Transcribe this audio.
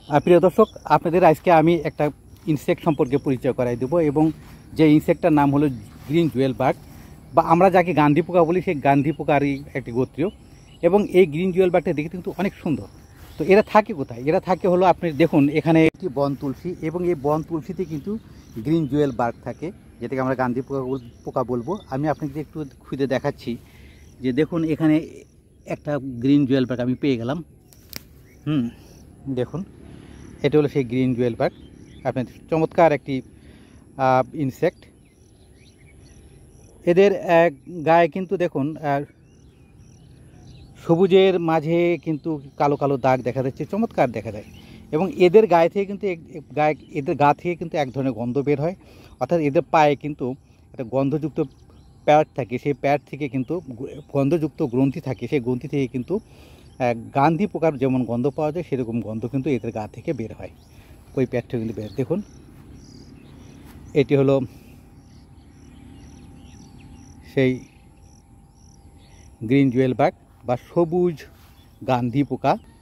প্রিয় দর্শক, আপনাদের আজকে আমি একটা ইনসেক্ট সম্পর্কে পরিচয় করাই দেবো এবং যে ইনসেক্টটার নাম হলো গ্রিন জুয়েল বাগ, বা আমরা যাকে গান্ধী পোকা বলি, সেই গান্ধী পোকারই একটি গোত্রীয়। এবং এই গ্রিন জুয়েল বাগটা দেখতে কিন্তু অনেক সুন্দর। তো এরা থাকে কোথায়? এরা থাকে হলো, আপনি দেখুন এখানে একটি বন তুলসী, এবং এই বন তুলসীতে কিন্তু গ্রিন জুয়েল বাগ থাকে, যেটাকে আমরা গান্ধী পোকা বলবো। আমি আপনাকে একটু খুঁজে দেখাচ্ছি যে দেখুন এখানে একটা গ্রিন জুয়েল বাগ আমি পেয়ে গেলাম। দেখুন, এটা হলো সেই গ্রিন জুয়েল বাগ। আপনার চমৎকার একটি ইনসেক্ট। এদের গায়ে কিন্তু দেখুন সবুজের মাঝে কিন্তু কালো কালো দাগ দেখা যাচ্ছে, চমৎকার দেখা যায়। এবং এদের গায়ে থেকে কিন্তু এদের গা থেকে কিন্তু এক ধরনের গন্ধ বের হয়, অর্থাৎ এদের পায়ে কিন্তু একটা গন্ধযুক্ত প্যাড থাকে। সেই প্যাড থেকে কিন্তু গন্ধযুক্ত গ্রন্থি থাকে, সেই গ্রন্থি থেকে কিন্তু গান্ধী পোকার যেমন গন্ধ পাওয়া যায়, সেরকম গন্ধ কিন্তু এদের গা থেকে বের হয়। ওই প্যাডটা কিন্তু বের, দেখুন এটি হলো সেই গ্রিন জুয়েল বাগ বা সবুজ গান্ধী পোকা।